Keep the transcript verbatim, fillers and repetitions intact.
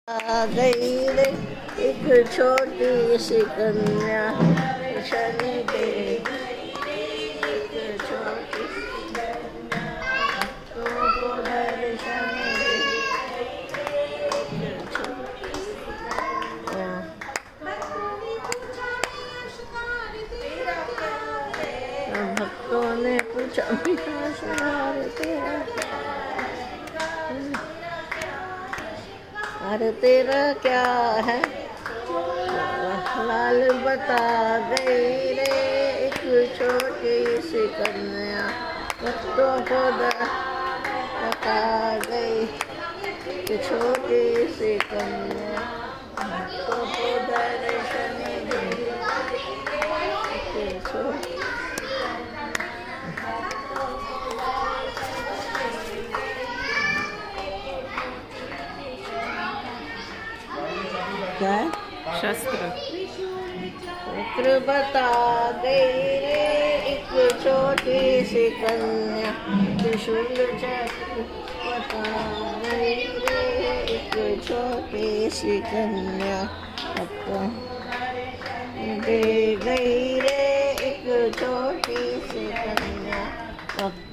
आ गई रे एक छोटी सी कन्या शनि दे, एक छोटी तो को दर्शन दे, एक छोटी। भक्तों ने पूछा अरे तेरा अरे तेरा क्या है, लाल बता गई रे एक छोटी सी कन्या, भक्तों को बता गई एक छोटी सी कन्या, भक्तों को दर्शन दी। क्या है? शस्त्र शस्त्र बता गई रे एक छोटी सी कन्या, त्रिशूल चक्र बता गई रे एक छोटी सी कन्या, दे गई रे एक छोटी सी कन्या।